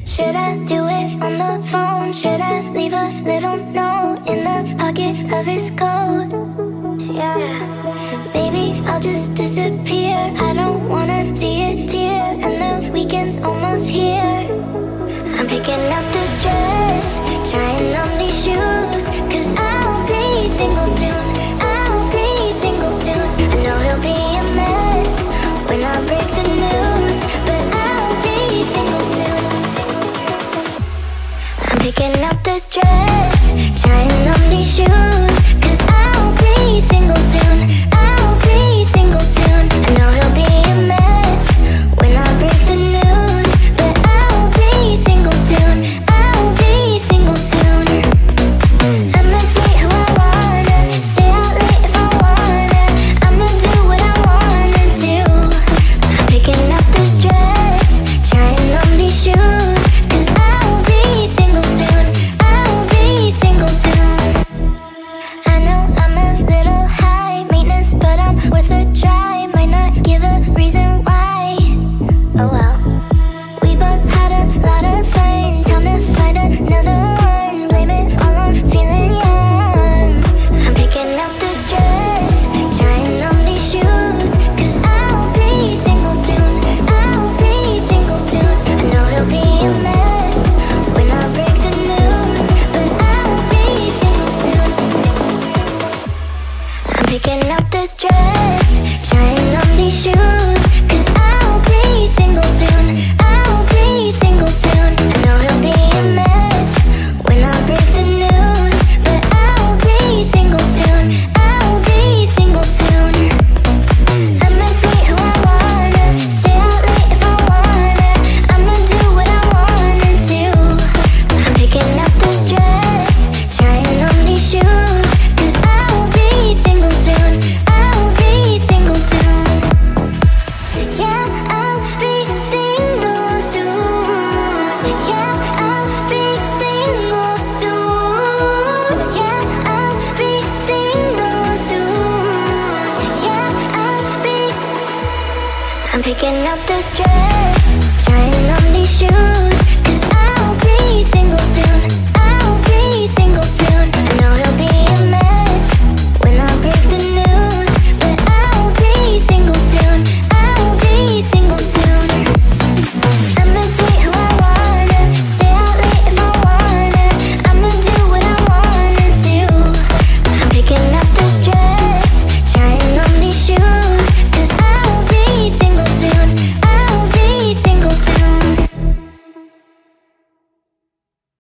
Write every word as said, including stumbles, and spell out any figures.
Should I do it on the phone? Should I leave a little note in the pocket of his coat? Yeah, maybe I'll just disappear. I don't wanna see a tear, and the weekend's almost here. I'm picking up this dress, trying on these shoes, cause I'll be single soon, I'll be single soon. I know he'll be a mess when I break the news, but I'll be single soon. I'm picking up this dress, trying on these shoes, cause I'll be single soon, I'll be single soon. I know he'll be a mess when I break the news, but I'll be single soon, I'll be single soon. I'ma date who I wanna, stay out late if I wanna, I'ma do what I wanna do. I'm picking up this dress, trying on these shoes, cause I'll be single soon, I'll be single soon. I know I'm a little high maintenance, but I'm worth a try. Might not give a reason why. Oh well. We both had a lot of fun. Time to find another one. Blame it all on feeling young. I'm picking up this dress, trying on these shoes, cause I'll be single soon, I'll be single soon. I know he'll be a mess when I break the news, but I'll be single soon. I'm picking up this dress, trying on these shoes, cause I'll be single soon, I'll be single soon. I know he'll be a mess when I break the news, but I'll be single soon, I'll be single soon. I'ma date who I wanna, stay out late if I wanna, I'ma do what I wanna do. I'm picking up this dress, trying on these shoes, cause I'll be single soon, I'll be single soon. Yeah, I'll be single soon. Yeah, I'll be single soon. Yeah, I'll be single soon. Yeah, I'll be. I'm picking up this dress.